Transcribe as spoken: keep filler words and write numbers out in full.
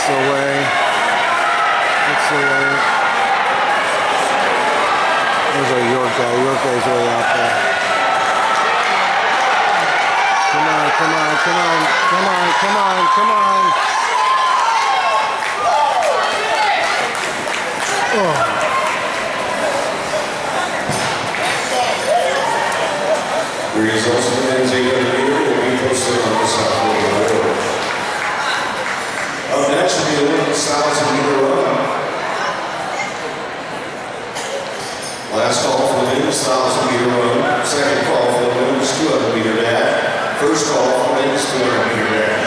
away. It's away. There's our York guy. York guy's way out there. Come on, come on, come on, come on, come on, come on. Oh. The results of the men's eight hundred meter will be posted on the South Florida board. Up next will be the women's one thousand meter run. Last call for the men's one thousand meter run. Second call for the women's two hundred meter dash. First call for the men's two hundred meter dash.